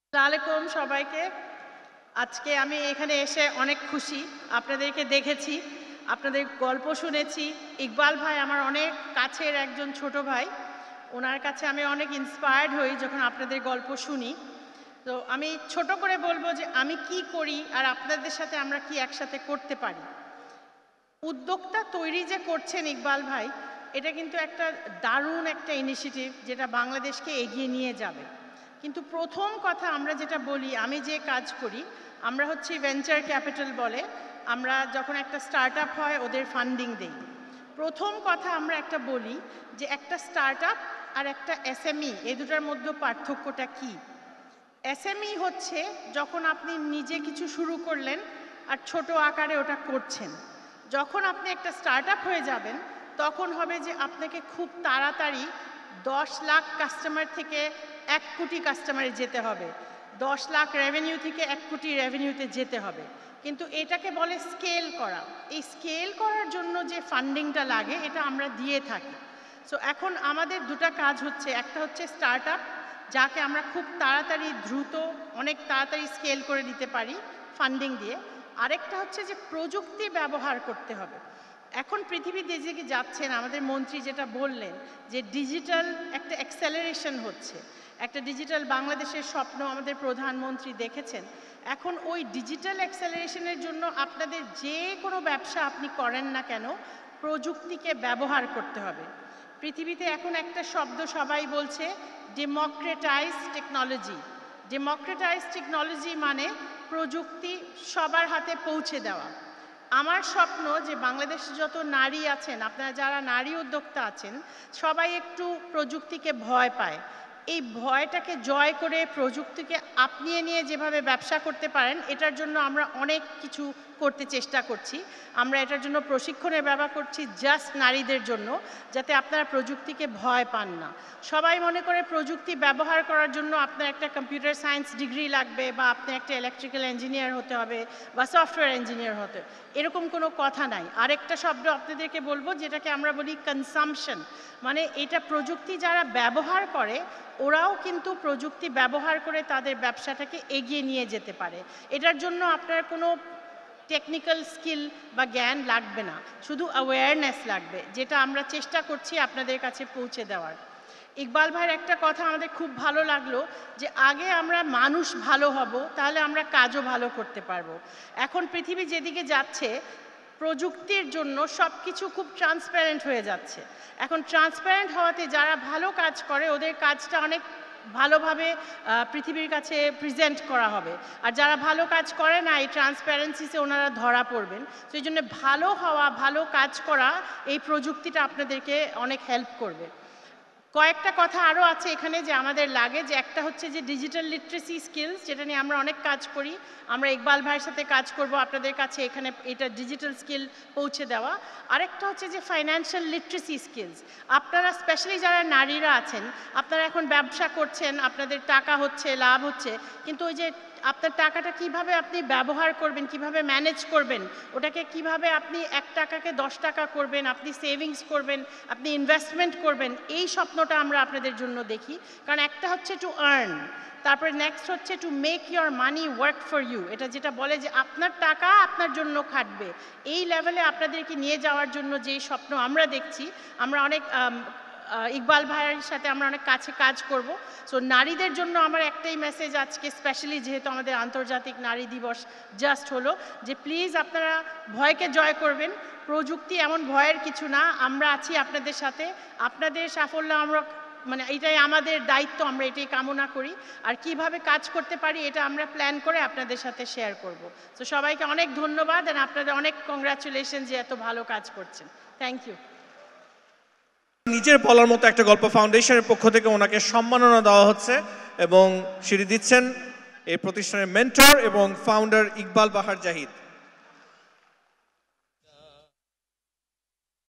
আসসালামু সবাইকে আজকে আমি এখানে এসে অনেক খুশি আপনাদেরকে দেখেছি আপনাদের গল্প শুনেছি ইকবাল ভাই আমার অনেক কাছের একজন ছোট ভাই ওনার কাছে আমি অনেক ইন্সপায়ার্ড হই যখন আপনাদের গল্প শুনি তো আমি ছোট করে বলবো যে আমি কি করি আর আপনাদের সাথে আমরা কি একসাথে করতে পারি উদ্যোক্তা তৈরি যে করছেন ইকবাল ভাই এটা কিন্তু একটা দারুণ একটা ইনিশিয়েটিভ যেটা বাংলাদেশকে এগিয়ে নিয়ে যাবে কিন্তু প্রথম কথা আমরা যেটা বলি আমি যে কাজ করি আমরা হচ্ছে ভেঞ্চার ক্যাপিটাল বলে আমরা যখন একটা স্টার্টআপ হয় ওদের ফান্ডিং দেই প্রথম কথা আমরা একটা বলি যে একটা স্টার্টআপ আর একটা এসএমই এই দুটার মধ্যে পার্থক্যটা কি এসএমই হচ্ছে যখন আপনি নিজে কিছু শুরু করলেন আর ছোট আকারে ওটা করছেন যখন আপনি একটা স্টার্টআপ হয়ে যাবেন তখন হবে যে আপনাকে খুব তাড়াতাড়ি 10 লাখ কাস্টমার থেকে 1 কোটি কাস্টমারে যেতে হবে 10 লাখ রেভিনিউ থেকে 1 কোটি রেভিনিউতে যেতে হবে কিন্তু এটাকে বলে স্কেল করা এই স্কেল করার জন্য যে ফান্ডিংটা লাগে এটা আমরা দিয়ে থাকি সো এখন আমাদের দুটো কাজ হচ্ছে একটা হচ্ছে স্টার্টআপ যাকে আমরা খুব তাড়াতাড়ি দ্রুত অনেক তাড়াতাড়ি স্কেল করে দিতে পারি ফান্ডিং দিয়ে আরেকটা হচ্ছে যে প্রযুক্তি ব্যবহার করতে হবে এখন পৃথিবীতে যেদিকে যাচ্ছেন আমাদের মন্ত্রী যেটা বললেন যে ডিজিটাল একটা অ্যাক্সেলারেশন হচ্ছে একটা ডিজিটাল বাংলাদেশের স্বপ্ন আমাদের প্রধানমন্ত্রী দেখেছেন এখন ওই ডিজিটাল অ্যাক্সেলারেশনের জন্য আপনাদের যে কোনো ব্যবসা আপনি করেন না কেন প্রযুক্তিকে ব্যবহার করতে হবে পৃথিবীতে এখন একটা শব্দ সবাই বলছে ডেমোক্রেটাইজ টেকনোলজি মানে প্রযুক্তি সবার হাতে পৌঁছে দেওয়া আমার স্বপ্ন যে বাংলাদেশে যত নারী আছেন আপনারা যারা নারী উদ্যোক্তা আছেন সবাই একটু প্রযুক্তিকে ভয় পায় এই ভয়টাকে জয় করে প্রযুক্তিকে আপনিয়ে নিয়ে যেভাবে ব্যবসা করতে পারেন এটার জন্য আমরা অনেক কিছু করতে চেষ্টা করছি আমরা এটার জন্য প্রশিক্ষণের ব্যবহার করছি জাস্ট নারীদের জন্য যাতে আপনারা প্রযুক্তিকে ভয় পান না সবাই মনে করে প্রযুক্তি ব্যবহার করার জন্য আপনার একটা কম্পিউটার সায়েন্স ডিগ্রি লাগবে বা আপনি একটা ইলেকট্রিক্যাল ইঞ্জিনিয়ার হতে হবে বা সফটওয়্যার ইঞ্জিনিয়ার হতে এরকম কোনো কথা নাই আরেকটা শব্দ আপনাদেরকে বলবো যেটাকে আমরা বলি কনসামশন মানে এটা প্রযুক্তি যারা ব্যবহার করে ওরাও কিন্তু প্রযুক্তি ব্যবহার করে তাদের ব্যবসাটাকে এগিয়ে নিয়ে যেতে পারে এটার জন্য আপনার কোনো টেকনিক্যাল স্কিল বা জ্ঞান লাগবে না শুধু অ্যাওয়ারনেস লাগবে যেটা আমরা চেষ্টা করছি আপনাদের কাছে পৌঁছে দেওয়ার ইকবাল ভাইয়ের একটা কথা আমাদের খুব ভালো লাগলো যে আগে আমরা মানুষ ভালো হব তাহলে আমরা কাজও ভালো করতে পারবো এখন পৃথিবী যেদিকে যাচ্ছে প্রযুক্তির জন্য সব কিছু খুব ট্রান্সপারেন্ট হয়ে যাচ্ছে এখন ট্রান্সপারেন্ট হওয়াতে যারা ভালো কাজ করে ওদের কাজটা অনেক ভালোভাবে পৃথিবীর কাছে প্রেজেন্ট করা হবে আর যারা ভালো কাজ করে না এই ট্রান্সপারেন্সিতে ওনারা ধরা পড়বেন সেই জন্য ভালো হওয়া ভালো কাজ করা এই প্রযুক্তিটা আপনাদেরকে অনেক হেল্প করবে কয়েকটা কথা আরও আছে এখানে যে আমাদের লাগে যে একটা হচ্ছে যে ডিজিটাল লিটারেসি স্কিলস যেটা নিয়ে আমরা অনেক কাজ করি আমরা ইকবাল ভাইয়ের সাথে কাজ করব আপনাদের কাছে এখানে এটা ডিজিটাল স্কিল পৌঁছে দেওয়া আরেকটা হচ্ছে যে ফাইন্যান্সিয়াল লিটারেসি স্কিলস আপনারা স্পেশালি যারা নারীরা আছেন আপনারা এখন ব্যবসা করছেন আপনাদের টাকা হচ্ছে লাভ হচ্ছে কিন্তু ওই যে আপনার টাকাটা কিভাবে আপনি ব্যবহার করবেন কিভাবে ম্যানেজ করবেন ওটাকে কিভাবে আপনি 1 টাকাকে 10 টাকা করবেন আপনি সেভিংস করবেন আপনি ইনভেস্টমেন্ট করবেন এই স্বপ্নটা আমরা আপনাদের জন্য দেখি কারণ একটা হচ্ছে টু আর্ন তারপরে নেক্সট হচ্ছে to make your money work for you এটা যেটা বলে যে আপনার টাকা আপনার জন্য খাটবে এই লেভেলে আপনাদেরকে নিয়ে যাওয়ার জন্য যেই স্বপ্ন আমরা দেখছি আমরা অনেক ইকবাল ভাইয়ের সাথে আমরা অনেক কাছে কাজ করব সো নারীদের জন্য আমার একটাই মেসেজ আজকে স্পেশালি যেহেতু আমাদের আন্তর্জাতিক নারী দিবস জাস্ট হলো যে প্লিজ আপনারা ভয়কে জয় করবেন প্রযুক্তি এমন ভয়ের কিছু না আমরা আছি আপনাদের সাথে আপনাদের সাফল্য আমরা মানে এটাই আমাদের দায়িত্ব আমরা এটাই কামনা করি আর কিভাবে কাজ করতে পারি এটা আমরা প্ল্যান করে আপনাদের সাথে শেয়ার করব সো সবাইকে অনেক ধন্যবাদ আর আপনাদের অনেক কংগ্রাচুলেশন যে এত ভালো কাজ করছেন থ্যাংক ইউ নিজের বলার মতো একটা গল্প ফাউন্ডেশনের পক্ষ থেকে ওনাকে সম্মাননা দেওয়া হচ্ছে এবং সেটি দিচ্ছেন এই প্রতিষ্ঠানের মেন্টর এবং ফাউন্ডার ইকবাল বাহার জাহিদ